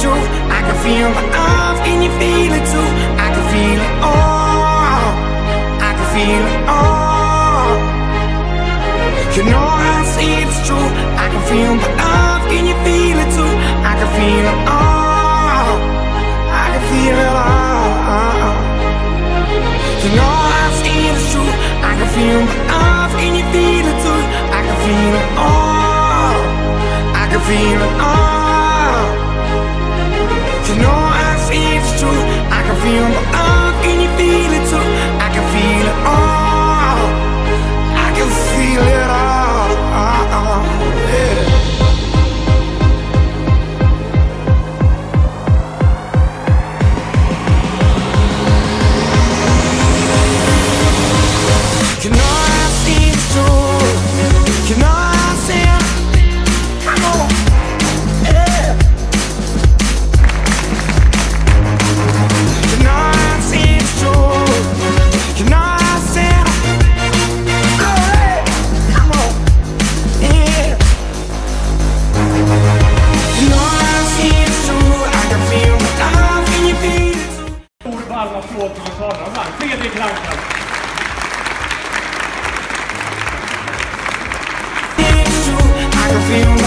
true. I can feel my love, can you feel it too? I can feel it all, I can feel it all. You know I see it's true. I can feel my love, can you feel it too? I can feel it all, I can feel it all. You know I see it's true. I can feel my love, can you feel it too? I can feel it all, I can feel it all. You know I see it's true. I can feel my love, can you feel it too? I can feel it all, I can feel it all, yeah. You know I see it's true. You know I see it. Come on, yeah. You know I see it's true. You know I see it. Alright, come on, yeah. You know I see it's true. I can feel my love, can you feel it too? Stor varm applåd till Karl Fredrik Reinfeldt. I can feel my